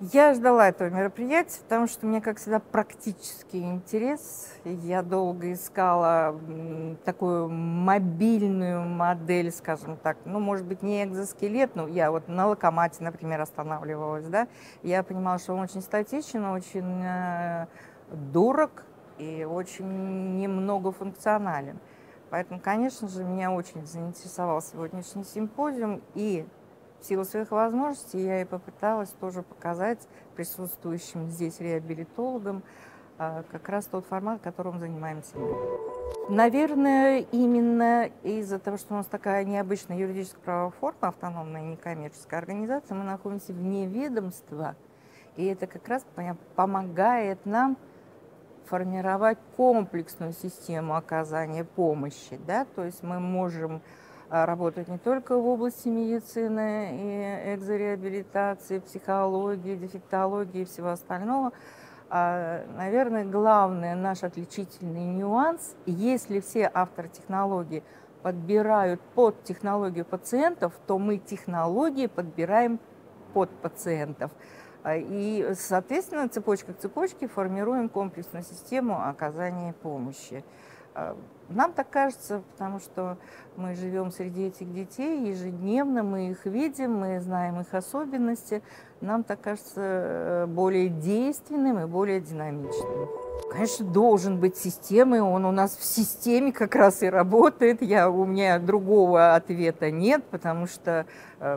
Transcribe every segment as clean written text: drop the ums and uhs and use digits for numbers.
Я ждала этого мероприятия, потому что у меня, как всегда, практический интерес. Я долго искала такую мобильную модель, скажем так. Ну, может быть, не экзоскелет, но я вот на Локомате, например, останавливалась, да. Я понимала, что он очень статичен, очень дорог и очень немногофункционален. Поэтому, конечно же, меня очень заинтересовал сегодняшний симпозиум, и в силу своих возможностей я и попыталась тоже показать присутствующим здесь реабилитологам как раз тот формат, которым занимаемся мы. Наверное, именно из-за того, что у нас такая необычная юридическая правовая форма, автономная некоммерческая организация, мы находимся вне ведомства, и это как раз помогает нам формировать комплексную систему оказания помощи, да, то есть мы можем работать не только в области медицины и экзореабилитации, психологии, дефектологии и всего остального. Наверное, главный наш отличительный нюанс, если все авторы технологий подбирают под технологию пациентов, то мы технологии подбираем под пациентов. И, соответственно, цепочка к цепочке формируем комплексную систему оказания помощи. Нам так кажется, потому что мы живем среди этих детей ежедневно, мы их видим, мы знаем их особенности. Нам так кажется более действенным и более динамичным. Конечно, должен быть системой, он у нас в системе как раз и работает. У меня другого ответа нет, потому что,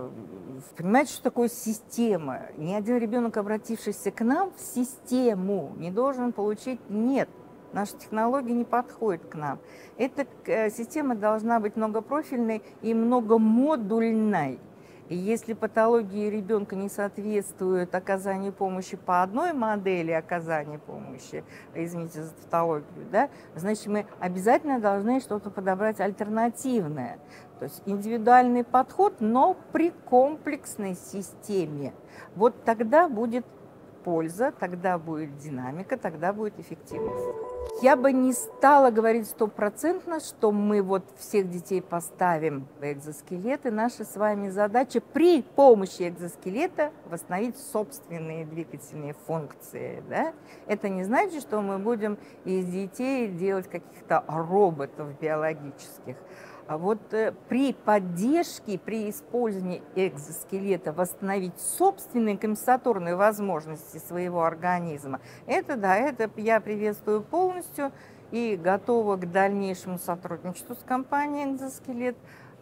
понимаете, что такое система? Ни один ребенок, обратившийся к нам в систему, не должен получить «нет». Наша технология не подходит к нам. Эта система должна быть многопрофильной и многомодульной. И если патологии ребенка не соответствуют оказанию помощи по одной модели оказания помощи, извините за тавтологию, да, значит, мы обязательно должны что-то подобрать альтернативное. То есть индивидуальный подход, но при комплексной системе. Вот тогда будет польза, тогда будет динамика, тогда будет эффективность. Я бы не стала говорить стопроцентно, что мы вот всех детей поставим в экзоскелеты. Наша с вами задача при помощи экзоскелета восстановить собственные двигательные функции. Да? Это не значит, что мы будем из детей делать каких-то роботов биологических. А вот при поддержке, при использовании экзоскелета восстановить собственные компенсаторные возможности своего организма, это да, это я приветствую полностью и готова к дальнейшему сотрудничеству с компанией «Экзоскелет».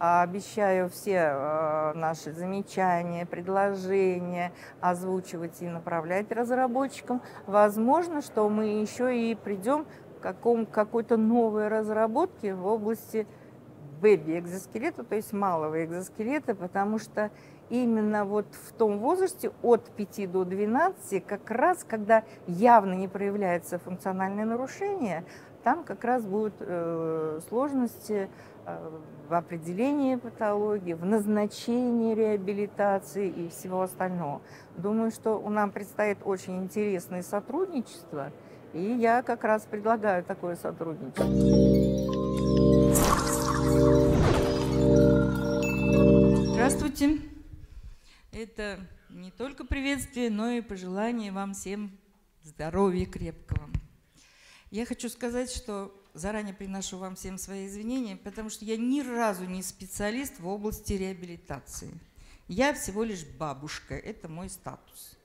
Обещаю все наши замечания, предложения озвучивать и направлять разработчикам. Возможно, что мы еще и придем к какой-то новой разработке в области бэби-экзоскелета, то есть малого экзоскелета, потому что именно вот в том возрасте от 5 до 12, как раз когда явно не проявляется функциональное нарушение, там как раз будут сложности в определении патологии, в назначении реабилитации и всего остального. Думаю, что нам предстоит очень интересное сотрудничество, и я как раз предлагаю такое сотрудничество. Здравствуйте. Это не только приветствие, но и пожелание вам всем здоровья крепкого. Я хочу сказать, что заранее приношу вам всем свои извинения, потому что я ни разу не специалист в области реабилитации. Я всего лишь бабушка, это мой статус.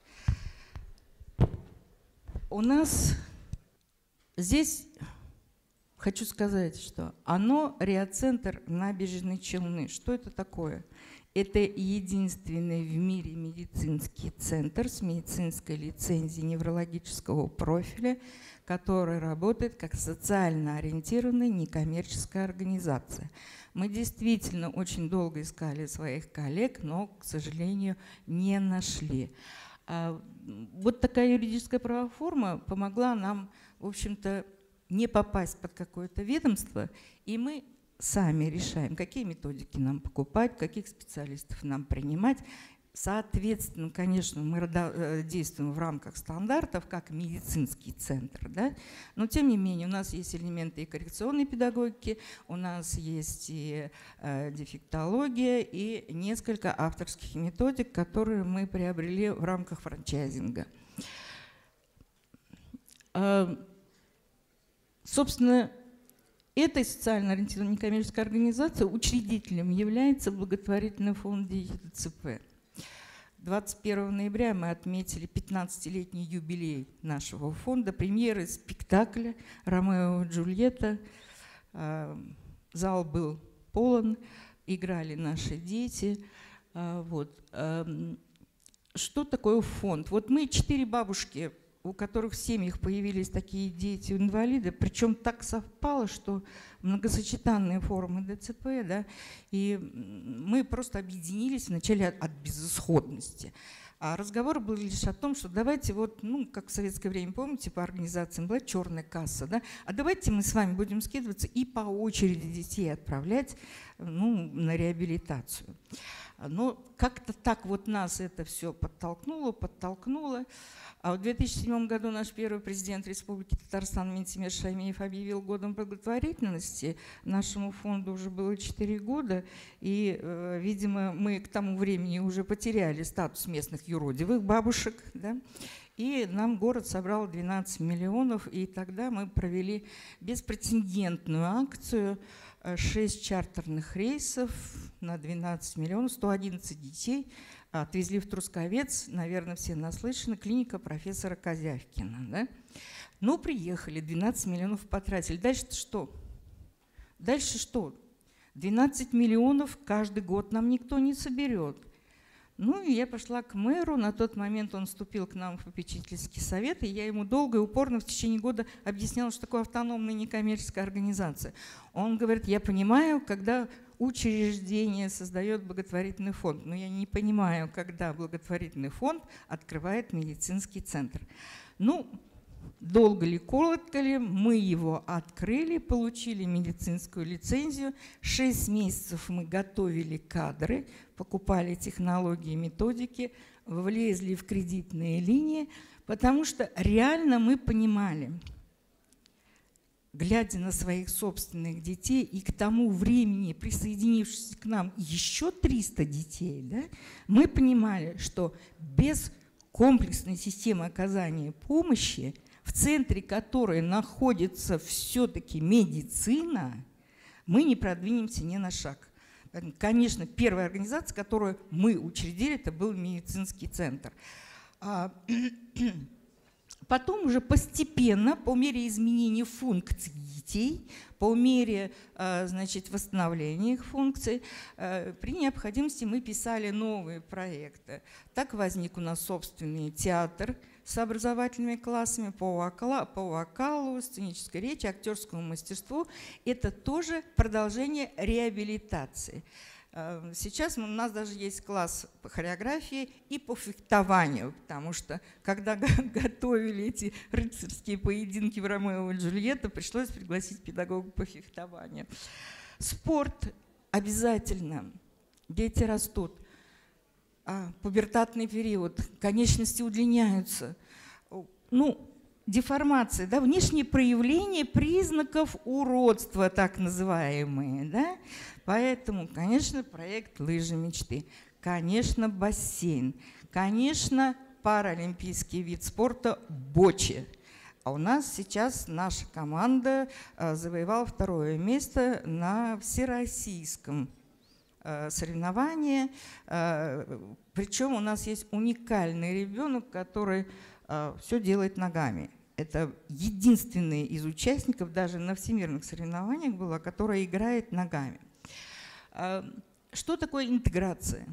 У нас здесь... Хочу сказать, что РиаЦентр Набережные Челны. Что это такое? Это единственный в мире медицинский центр с медицинской лицензией неврологического профиля, который работает как социально ориентированная некоммерческая организация. Мы действительно очень долго искали своих коллег, но, к сожалению, не нашли. Вот такая юридическая правовая форма помогла нам, в общем-то, не попасть под какое-то ведомство, и мы сами решаем, какие методики нам покупать, каких специалистов нам принимать. Соответственно, конечно, мы действуем в рамках стандартов, как медицинский центр, да? Но тем не менее у нас есть элементы и коррекционной педагогики, у нас есть и дефектология, и несколько авторских методик, которые мы приобрели в рамках франчайзинга. Собственно, этой социально ориентированной некоммерческой организации учредителем является благотворительный фонд ЕДЦП. 21 ноября мы отметили 15-летний юбилей нашего фонда, премьеры спектакля «Ромео и Джульетта». Зал был полон, играли наши дети. Вот. Что такое фонд? Вот мы 4 бабушки, у которых в семьях появились такие дети-инвалиды, причем так совпало, что многосочетанные формы ДЦП, да, и мы просто объединились вначале от безысходности. А разговор был лишь о том, что давайте вот, ну, как в советское время, помните, по организациям была черная касса, да, а давайте мы с вами будем скидываться и по очереди детей отправлять, ну, на реабилитацию. Но как-то так вот нас это все подтолкнуло. А в 2007 году наш первый президент Республики Татарстан Ментимер Шаймиев объявил годом благотворительности. Нашему фонду уже было 4 года, и, видимо, мы к тому времени уже потеряли статус местных юродивых бабушек, да? И нам город собрал 12 миллионов, и тогда мы провели беспрецедентную акцию. 6 чартерных рейсов на 12 миллионов, 111 детей отвезли в Трусковец, наверное, все наслышаны, клиника профессора Козявкина. Да? Ну, приехали, 12 миллионов потратили. Дальше-то что? Дальше что? 12 миллионов каждый год нам никто не соберет. Ну, и я пошла к мэру, на тот момент он вступил к нам в попечительский совет, и я ему долго и упорно в течение года объясняла, что такое автономная некоммерческая организация. Он говорит, я понимаю, когда учреждение создает благотворительный фонд, но я не понимаю, когда благотворительный фонд открывает медицинский центр. Ну, долго ли, коротко ли, мы его открыли, получили медицинскую лицензию. 6 месяцев мы готовили кадры, покупали технологии, методики, влезли в кредитные линии, потому что реально мы понимали, глядя на своих собственных детей и к тому времени, присоединившись к нам еще 300 детей, да, мы понимали, что без комплексной системы оказания помощи, в центре которой находится все-таки медицина, мы не продвинемся ни на шаг. Конечно, первая организация, которую мы учредили, это был медицинский центр. Потом уже постепенно, по мере изменения функций детей, по мере, значит, восстановления их функций, при необходимости мы писали новые проекты. Так возник у нас собственный театр с образовательными классами по вокалу, сценической речи, актерскому мастерству. Это тоже продолжение реабилитации. Сейчас у нас даже есть класс по хореографии и по фехтованию, потому что, когда готовили эти рыцарские поединки в «Ромео и Джульетта», пришлось пригласить педагога по фехтованию. Спорт обязательно. Дети растут. Пубертатный период, конечности удлиняются. Ну, деформация, да, внешние проявления признаков уродства, так называемые, да? Поэтому, конечно, проект «Лыжи мечты», конечно, бассейн, конечно, паралимпийский вид спорта бочи. А у нас сейчас наша команда завоевала 2-е место на всероссийском соревновании. Причем у нас есть уникальный ребенок, который все делает ногами. Это единственный из участников, даже на всемирных соревнованиях была, которая играет ногами. Что такое интеграция?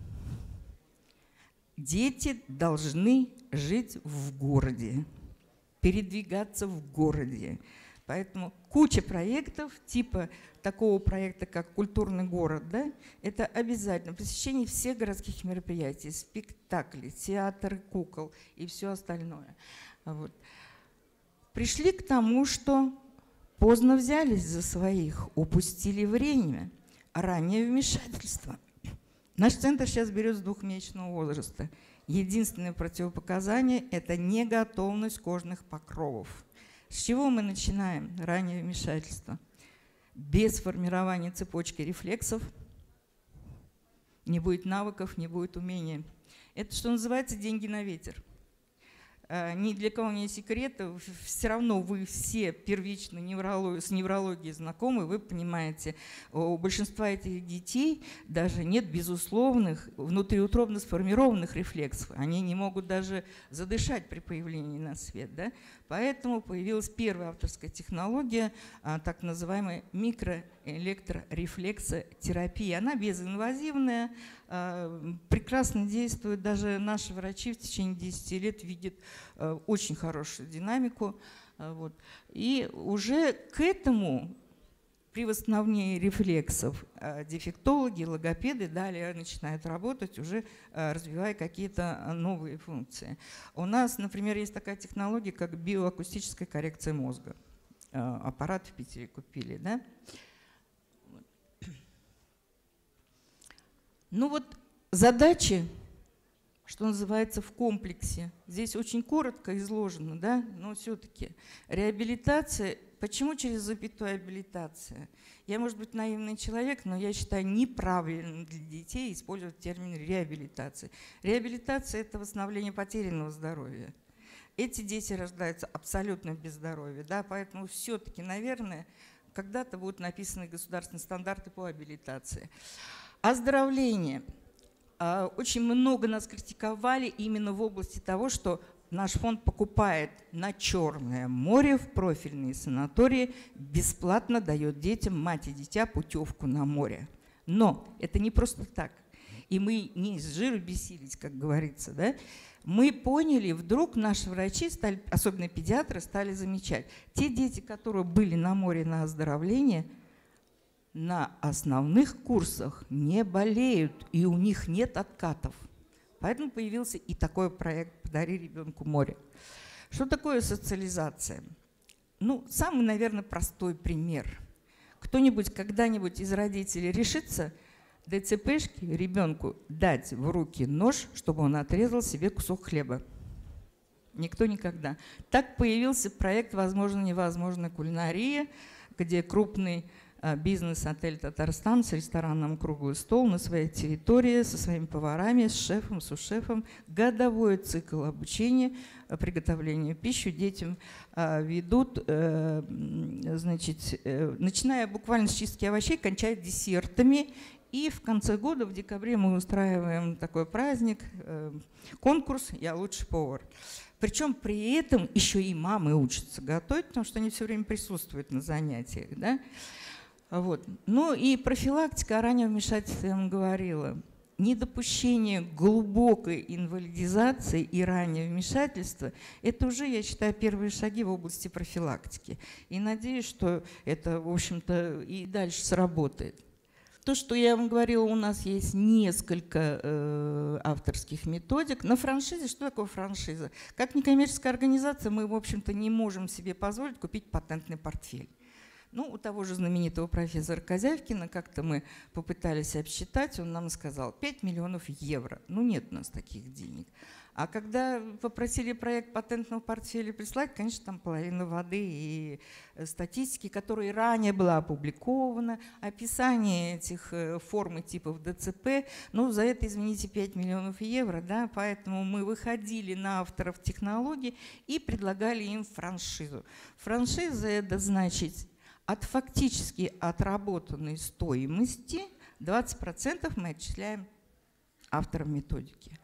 Дети должны жить в городе, передвигаться в городе. Поэтому куча проектов, типа такого проекта, как «Культурный город», да, это обязательно посещение всех городских мероприятий, спектаклей, театр кукол и все остальное. Вот. Пришли к тому, что поздно взялись за своих, упустили время, раннее вмешательство. Наш центр сейчас берет с 2-месячного возраста. Единственное противопоказание – это неготовность кожных покровов. С чего мы начинаем раннее вмешательство? Без формирования цепочки рефлексов не будет навыков, не будет умения. Это, что называется, деньги на ветер. Ни для кого не секрет, все равно вы все первично с неврологией знакомы, вы понимаете, у большинства этих детей даже нет безусловных внутриутробно сформированных рефлексов. Они не могут даже задышать при появлении на свет. Да? Поэтому появилась первая авторская технология, так называемая микроэлектрорефлексотерапия. Она безинвазивная, прекрасно действует. Даже наши врачи в течение 10 лет видят очень хорошую динамику. Вот. И уже к этому при восстановлении рефлексов дефектологи, логопеды далее начинают работать, уже развивая какие-то новые функции. У нас, например, есть такая технология, как биоакустическая коррекция мозга. Аппарат в Питере купили. Да? Ну вот задачи, что называется, в комплексе. Здесь очень коротко изложено, да? Но все-таки реабилитация. Почему через запятую абилитация? Я, может быть, наивный человек, но я считаю неправильным для детей использовать термин реабилитация. Реабилитация – это восстановление потерянного здоровья. Эти дети рождаются абсолютно без здоровья, да? Поэтому все-таки, наверное, когда-то будут написаны государственные стандарты по абилитации. Оздоровление. Очень много нас критиковали именно в области того, что наш фонд покупает на Черное море в профильные санатории, бесплатно дает детям, мать и дитя, путевку на море. Но это не просто так. И мы не с жиру бесились, как говорится. Да? Мы поняли, вдруг наши врачи, особенно педиатры, стали замечать. Те дети, которые были на море на оздоровление, на основных курсах не болеют, и у них нет откатов. Поэтому появился и такой проект «Подари ребенку море». Что такое социализация? Ну, самый, наверное, простой пример. Кто-нибудь когда-нибудь из родителей решится ДЦПшке ребенку дать в руки нож, чтобы он отрезал себе кусок хлеба? Никто никогда. Так появился проект «Возможно, невозможно кулинария», где крупный бизнес-отель «Татарстан» с рестораном «Круглый стол» на своей территории, со своими поварами, с шефом, су-шефом, годовой цикл обучения, приготовления пищи детям ведут, значит, начиная буквально с чистки овощей, кончая десертами. И в конце года, в декабре, мы устраиваем такой праздник, конкурс «Я лучший повар». Причем при этом еще и мамы учатся готовить, потому что они все время присутствуют на занятиях. Да? Вот. Ну и профилактика, о раннем вмешательстве я вам говорила. Недопущение глубокой инвалидизации и раннего вмешательства – это уже, я считаю, первые шаги в области профилактики. И надеюсь, что это, в общем-то, и дальше сработает. То, что я вам говорила, у нас есть несколько авторских методик. На франшизе, что такое франшиза? Как некоммерческая организация мы, в общем-то, не можем себе позволить купить патентный портфель. Ну, у того же знаменитого профессора Козявкина как-то мы попытались обсчитать, он нам сказал 5 миллионов евро. Ну, нет у нас таких денег. А когда попросили проект патентного портфеля прислать, конечно, там половина воды и статистики, которая ранее была опубликована, описание этих форм и типов ДЦП, ну, за это, извините, 5 миллионов евро, да, поэтому мы выходили на авторов технологий и предлагали им франшизу. Франшиза – это значит от фактически отработанной стоимости 20% мы отчисляем авторам методики.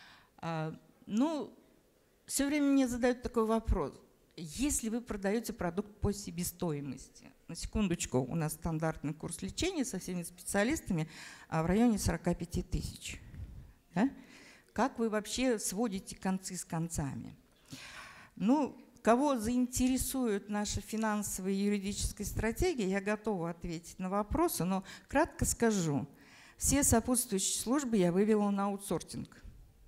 Ну, все время мне задают такой вопрос. Если вы продаете продукт по себестоимости, на секундочку, у нас стандартный курс лечения со всеми специалистами в районе 45 тысяч. Да? Как вы вообще сводите концы с концами? Ну, кого заинтересует наша финансовая и юридическая стратегия, я готова ответить на вопросы, но кратко скажу. Все сопутствующие службы я вывела на аутсорсинг.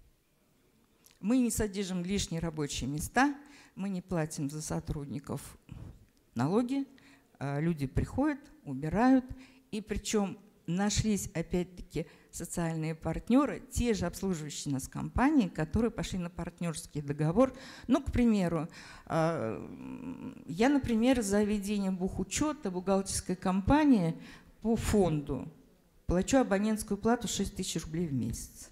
Мы не содержим лишние рабочие места, мы не платим за сотрудников налоги, люди приходят, убирают, и причем нашлись опять-таки социальные партнеры, те же обслуживающие нас компании, которые пошли на партнерский договор. Ну, к примеру, я, например, за ведение бухучета бухгалтерской компании по фонду плачу абонентскую плату 6 тысяч рублей в месяц.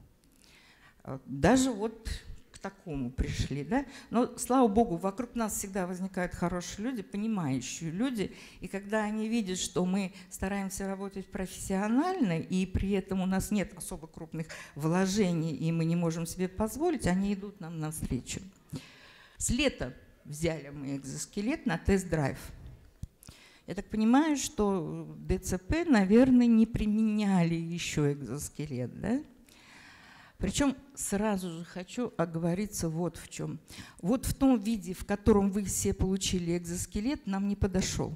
Даже вот к такому пришли, да? Но, слава богу, вокруг нас всегда возникают хорошие люди, понимающие люди, и когда они видят, что мы стараемся работать профессионально, и при этом у нас нет особо крупных вложений, и мы не можем себе позволить, они идут нам навстречу. С лета взяли мы экзоскелет на тест-драйв. Я так понимаю, что ДЦП, наверное, не применяли еще экзоскелет, да? Причем сразу же хочу оговориться вот в чем. Вот в том виде, в котором вы все получили экзоскелет, нам не подошел.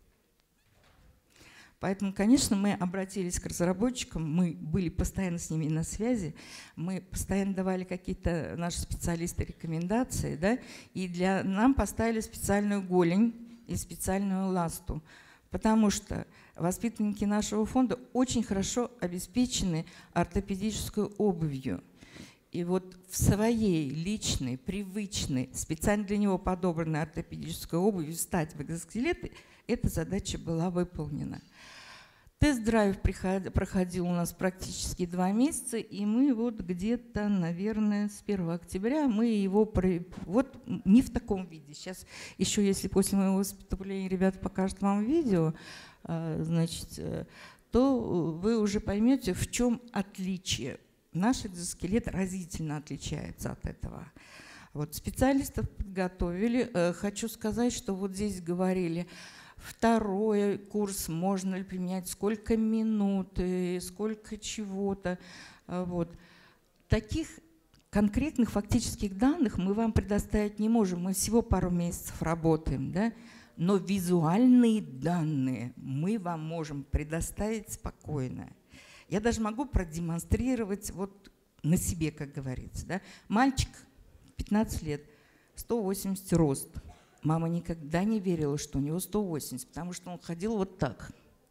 Поэтому, конечно, мы обратились к разработчикам, мы были постоянно с ними на связи, мы постоянно давали какие-то наши специалисты рекомендации, да, и нам поставили специальную голень и специальную ласту, потому что воспитанники нашего фонда очень хорошо обеспечены ортопедической обувью. И вот в своей личной, привычной, специально для него подобранной ортопедической обуви встать в экзоскелеты, эта задача была выполнена. Тест-драйв проходил у нас практически 2 месяца, и мы вот где-то, наверное, с 1 октября мы его, вот не в таком виде. Сейчас еще, если после моего выступления ребята покажут вам видео, значит, то вы уже поймете, в чем отличие. Наш экзоскелет разительно отличается от этого. Вот специалистов подготовили. Хочу сказать, что вот здесь говорили, второй курс можно ли применять, сколько минут, сколько чего-то. Вот. Таких конкретных фактических данных мы вам предоставить не можем. Мы всего пару месяцев работаем, да? Но визуальные данные мы вам можем предоставить спокойно. Я даже могу продемонстрировать вот на себе, как говорится. Да? Мальчик, 15 лет, 180 рост. Мама никогда не верила, что у него 180, потому что он ходил вот так.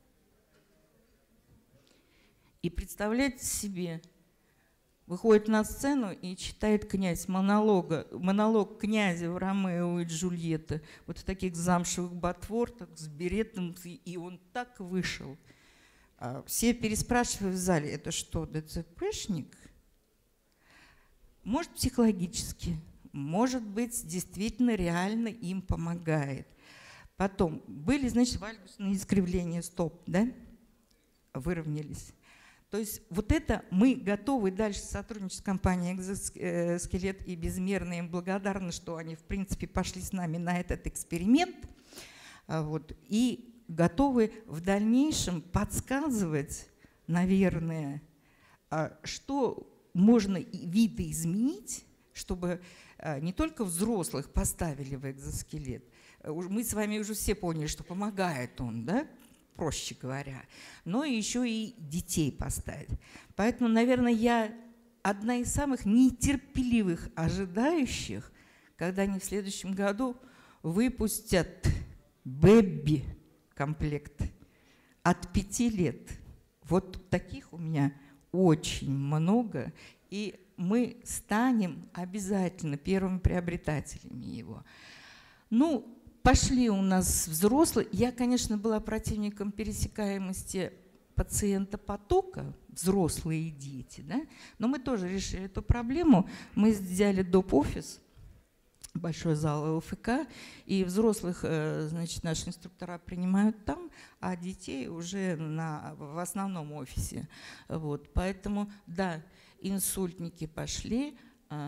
И представляете себе, выходит на сцену и читает князь монолог князя в «Ромео и Джульетта», вот в таких замшевых ботфортах с беретом, и он так вышел. Все переспрашивают в зале, это что, ДЦПшник? Может, психологически, может быть, действительно реально им помогает. Потом были, значит, вальгусные искривления стоп, да? Выровнялись. То есть вот это мы готовы дальше сотрудничать с компанией «Экзоскелет» и безмерно им благодарны, что они, в принципе, пошли с нами на этот эксперимент. Вот, и готовы в дальнейшем подсказывать, наверное, что можно видоизменить, чтобы не только взрослых поставили в экзоскелет. Мы с вами уже все поняли, что помогает он, да? Проще говоря, но еще и детей поставить. Поэтому, наверное, я одна из самых нетерпеливых ожидающих, когда они в следующем году выпустят бэби-комплект от 5 лет. Вот таких у меня очень много, и мы станем обязательно первыми приобретателями его. Ну, пошли у нас взрослые. Я, конечно, была противником пересекаемости пациента-потока, взрослые и дети, да? Но мы тоже решили эту проблему. Мы взяли доп-офис, большой зал ЛФК, и взрослых, значит, наши инструктора принимают там, а детей уже в основном офисе. Вот. Поэтому, да, инсультники пошли,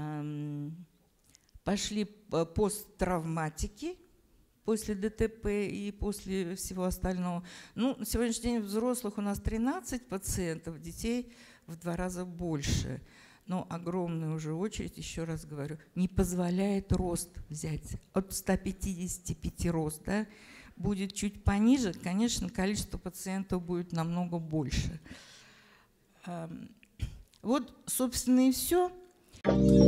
пошли посттравматики, после ДТП и после всего остального. Ну, на сегодняшний день взрослых у нас 13 пациентов, детей в 2 раза больше. Но огромная уже очередь, еще раз говорю, не позволяет рост взять. От 155 рост, да, будет чуть пониже, конечно, количество пациентов будет намного больше. Вот, собственно, и все.